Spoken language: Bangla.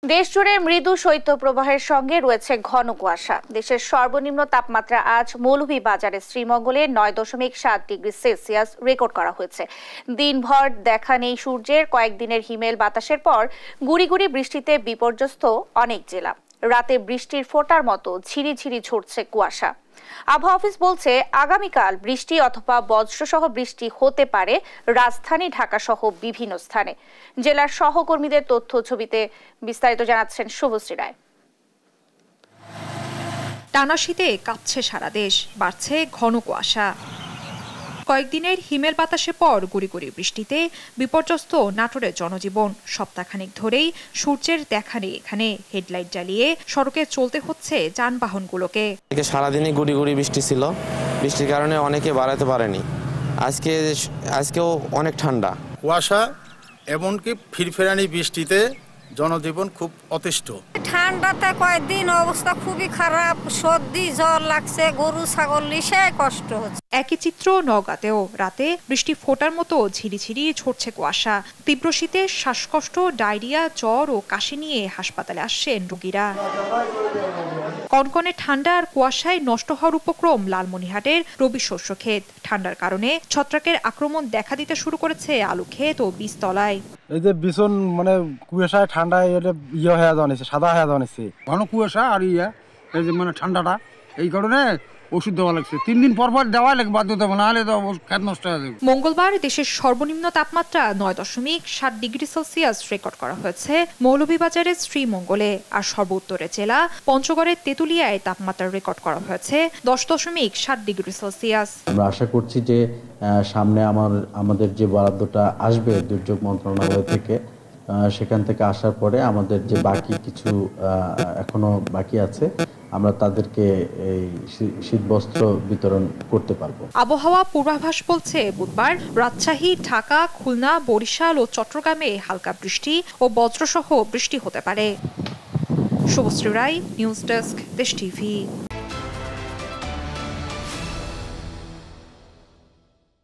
দেশ জুড়ে মৃদু শৈত্যপ্রবাহের সঙ্গে রয়েছে ঘন কুয়াশা। দেশের সর্বনিম্ন তাপমাত্রা আজ মৌলভীবাজারের শ্রীমঙ্গলে 9.7 ডিগ্রি সেলসিয়াস রেকর্ড করা হয়েছে। দিনভর দেখা নেই সূর্যের। কয়েকদিনের হিমেল বাতাসের পর গুড়ি গুড়ি বৃষ্টিতে বিপর্যস্ত অনেক জেলা। রাতে বৃষ্টির ফোঁটার মতো ঝিরিঝিরি ঝরছে কুয়াশা। আবহাওয়া অফিস বলছে, আগামীকাল বৃষ্টি অথবা বজ্রসহ বৃষ্টি হতে পারে রাজধানী ঢাকা সহ বিভিন্ন স্থানে। জেলার সহকর্মীদের তথ্য ছবিতে বিস্তারিত জানাচ্ছেন শুভশ্রী রায়। টানা শীতে কাঁপছে সারা দেশ, বাড়ছে ঘন কুয়াশা। কয়েকদিনের হিমেল বাতাসের পর গুড়ি গুড়ি বৃষ্টিতে বিপর্যস্ত নাটোরের জনজীবন। সপ্তাহখানেক ধরেই সূর্যের দেখা নেই এখানে। হেডলাইট জ্বালিয়ে সড়কে চলতে হচ্ছে যানবাহনগুলোকে। সারাদিনই গুড়ি গুড়ি বৃষ্টি ছিল, বৃষ্টির কারণে অনেকে বাড়াতে পারেনি। আজকেও অনেক ঠান্ডা, কুয়াশা, এমনকি ফিরফেরানি বৃষ্টিতে জনজীবন খুব অতিষ্ঠ। ঠান্ডাতে কয়েকদিন অবস্থা খুবই খারাপ, সর্দি জ্বর লাগছে, গরু ছাগল লিসে কষ্ট হচ্ছে। একই চিত্র নওগাঁতেও। রাতে বৃষ্টি ফোটার মতো ঝিরিঝিরি ঝরছে কুয়াশা। তীব্র শীতে শ্বাসকষ্ট, ডায়রিয়া, জ্বর ও কাশি নিয়ে হাসপাতালে আসছেন রোগীরা। কনকনে ঠান্ডা আর কুয়াশায় নষ্ট হওয়ার উপক্রম লালমনিরহাটের রবি শস্য ক্ষেত। ঠান্ডার কারণে ছত্রাকের আক্রমণ দেখা দিতে শুরু করেছে আলু ক্ষেত ও বীজতলায়। এই যে ভীষণ কুয়াশায় ঠান্ডায় হয়ে যাওয়া সাদা হয়ে যাওয়া ঘন কুয়াশা আর এই যে ঠান্ডাটা, এই কারণে ওষুধ দেওয়া লাগছে। 3 দিন পর দেওয়া লাগবে বাধ্যতা, নাহলে তো ক্ষেত নষ্ট হয়ে যাবে। মঙ্গলবার দেশের সর্বনিম্ন তাপমাত্রা 9.7 ডিগ্রি সেলসিয়াস রেকর্ড করা হয়েছে মৌলভীবাজারের শ্রীমঙ্গলে। আর সর্বোত্তরের জেলা পঞ্চগড়ের তেঁতুলিয়ায় তাপমাত্রা রেকর্ড করা হয়েছে 10.7 ডিগ্রি সেলসিয়াস। আমরা আশা করছি যে সামনে আমাদের যে বরাদ্দটা আসবে দুর্যোগ মন্ত্রণালয় থেকে, সেখান থেকে আসার পরে আমাদের যে বাকি কিছু এখনো বাকি আছে, আমরা তাদেরকে এই শীতবস্ত্র বিতরণ করতে পারবো। আবহাওয়া পূর্বাভাস বলছে, বুধবার রাজশাহী, ঢাকা, খুলনা, বরিশাল ও চট্টগ্রামে হালকা বৃষ্টি ও বজ্রসহ বৃষ্টি হতে পারে। Subhashree Roy, news desk, Desh TV.